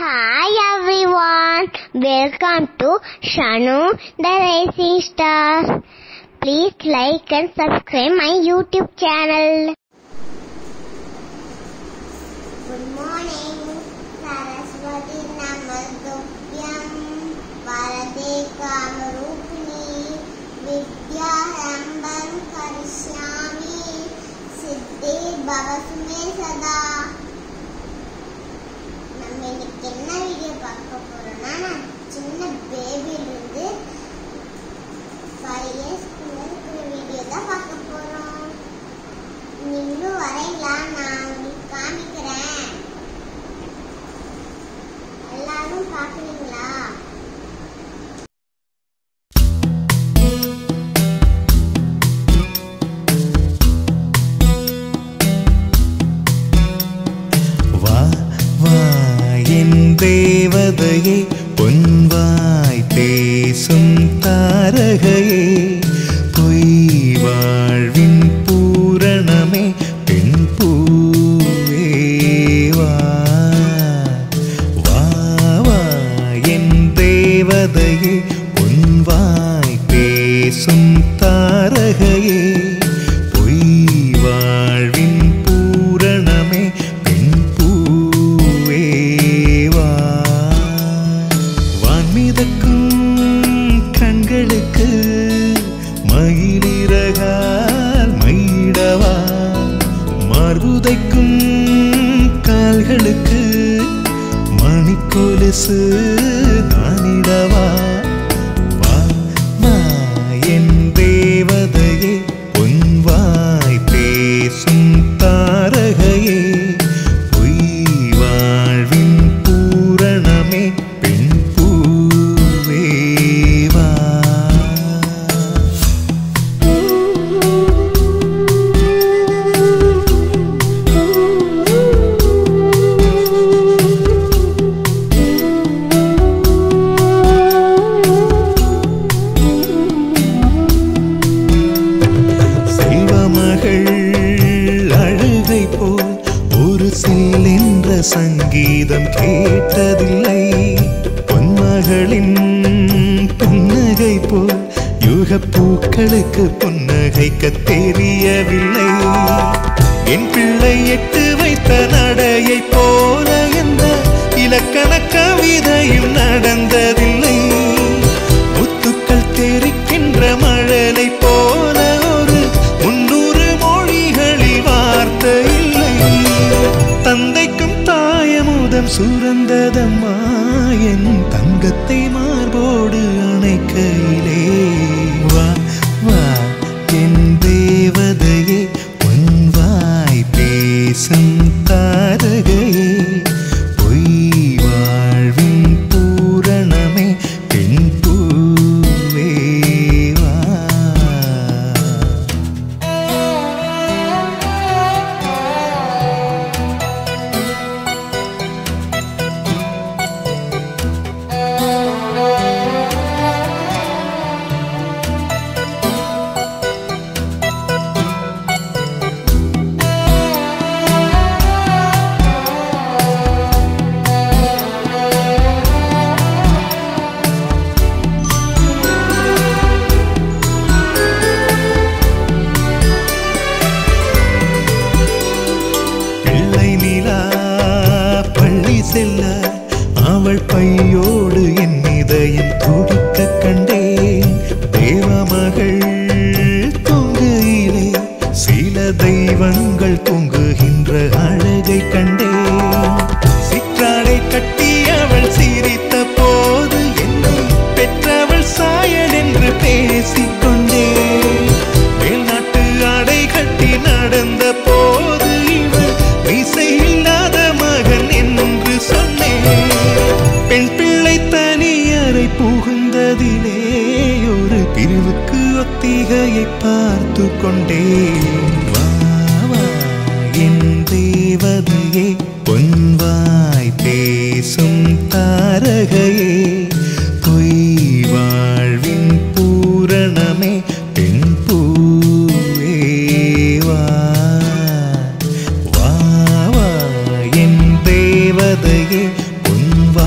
Hi everyone, welcome to Shanu the Rising Star. Please like and subscribe my YouTube channel. Good morning, Saraswati Namadopyam Varade Kamarupini Vidya Rambam Karishyami Siddhi Bhavasme Sada. இன்னைக்கு என்ன video பார்க்க போறோம்னா நான் சின்ன பேபில இருந்து 5 years இருக்கிற video தான் பார்க்க போறோம். நீங்களும் வரீங்களா? நான் உங்களுக்கு காமிக்கிறேன். எல்லாரும் பார்க்கறீங்களா? தேவதையே பொன்வாய் பேசும் தாரகையே பொய் வாழ்வின் பூரணமே பெண் பூவே வா வா என் தேவதையே பொன்வாய் பேசும் தாரகையே பொய் வாழ்வின் பூரணமே பெண் பூவே கண்களுக்கு மயிலிறகால் மயிடவா மார்புதைக்கும் கால்களுக்கு மணிக்கொலுசு நானிடவா வா என் தேவதையே பொன்வாய் பேசும் தாரகையே பொய் வாழ்வின் பூரணமே பெண் பூவே சங்கீதம் கேட்டதில்லை பொன்மகளின் புன்னகை போல் யுகப் பூக்களுக்கு புன்னகைக்க தெரியவில்லை என் பிள்ளை எட்டு வைத்த நடையை போல என்ற இலக்கண கவிதையும் நடந்ததில்லை முத்துக்கள் தெரிக்கின்ற மழலை போல ஒரு 300 மொழிகளில் வார்த்தை இல்லை தந்தைக்கும் தாயமுதம் சுரந்ததம்மா என் தங்கத்தை மார்போடு அணைக்கையிலே வா வா என் தேவதையே பொன்வாய் பேசும் தாரகையே பொய் வாழ்வின் பூரணமே பெண் பூவே வா செல்ல அவள் பையோடு என் இதயம் துடிக்க கண்டேன் தேவமகள் தொங்குயிலே சில தெய்வங்கள் தொங்குகின்ற அழகை கண்டேன் சிற்றாடை கட்டி அவள் சிரித்த போது என்னை பெற்றவள் சாயல் என்று பேசிக்கொண்டேன் மேல்நாட்டு ஆடை கட்டி நடந்த போது இவள் இசையில்லாத மகன் என்று சொன்னேன் பெண் பிள்ளை தனியறை புகுந்ததிலே ஒரு பிரிவுக்கு ஒத்திகையை பார்த்து கொண்டேன் வா என் தேவதையே பொன்வாய் பேசும் தாரகையே பொய் வாழ்வின் பூரணமே பெண் பூவே வா என் தேவதையே பொன்வாய்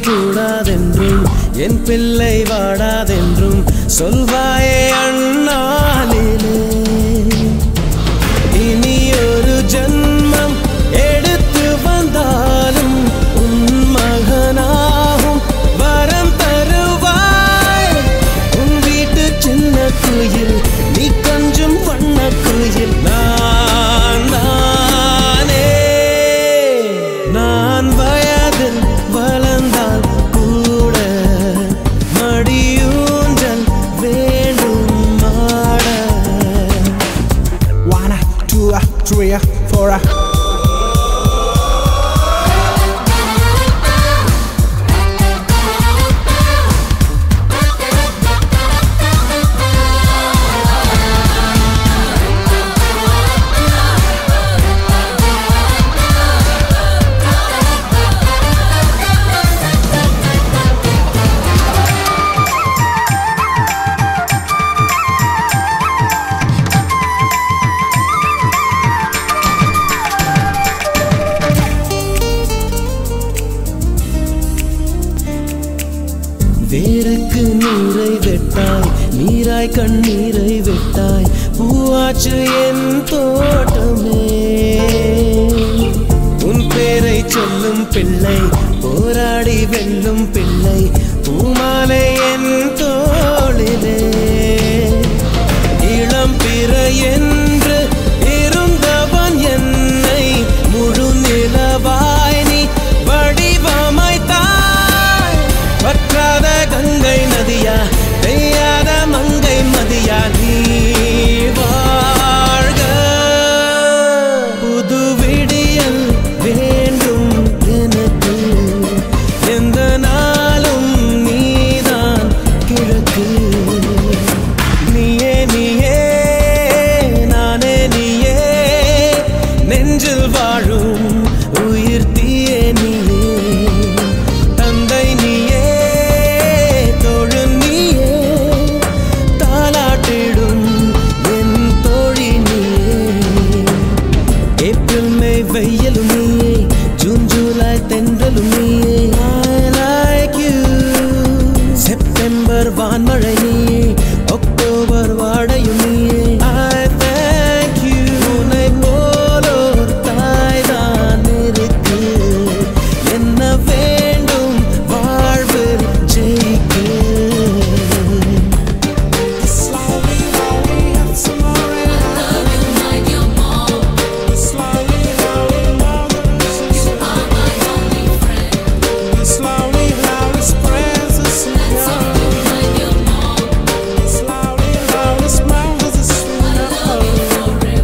கூடாதென்றும் என் பிள்ளை வாடாதென்றும் சொல்வாயே அண்ணாளிலே. இனி ஒரு ஜன்மம் எடுத்து வந்தாலும் உன் மகனாகும் வரம் தருவாய். உன் வீட்டு சின்ன குயில் நீ கொஞ்சம் வண்ண குயில் நான் நானே. நான் வயதில் வளர்ந்தால் கூட மடியூஞ்சல் வேண்டும் மாட. 1, 2, 3, 4. வேருக்கு நீரை வெட்டாய் நீராய் கண்ணீரை வெட்டாய் பூவாச்சு என் தோட்டமே. உன் பேரை சொல்லும் பிள்ளை போராடி வெல்லும் பிள்ளை பூமாலை என் தோளிலே. இளம் பிறை என்று இருந்தவன் என்னை முழு நிலவாய் நீ வடிவமைத்தாய். வற்றாத கங்கை நதியா பெய்யாத மங்கை மதியா நீ வாழ்க. புது விடியல் வேண்டும் எனக்கு எந்த நாளும் நீதான் கிழக்கு. நீயே நீயே நானே நீயே நெஞ்சில் வாழும் உயிர் தீயே நீயே. தந்தை நீயே தோழு நீயே தாலாட்டிடும் என் தோழி நீயே. ஏப்ரல் மே வெயிலும் நீயே ஜூன் ஜூலை தென்றலும் நீயே. I like you. செப்டம்பர் வான்மழை நீயே அக்டோபர் வாடையும் நீயே. I thank you. உன்னை போலோர் தாய்தான் இருக்கு என்ன வேண்டும் வாழ்வில் ஜெயிக்க. Slowly, slowly, some more. I love you like your mom. Slowly, slowly, you are my only friend. Slowly, slowly, spreads the sweet love. Like your mom. Slowly, slowly, smiles the sweet love. I love you forever.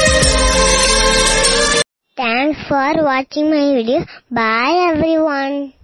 Thanks for watching my video. Bye everyone.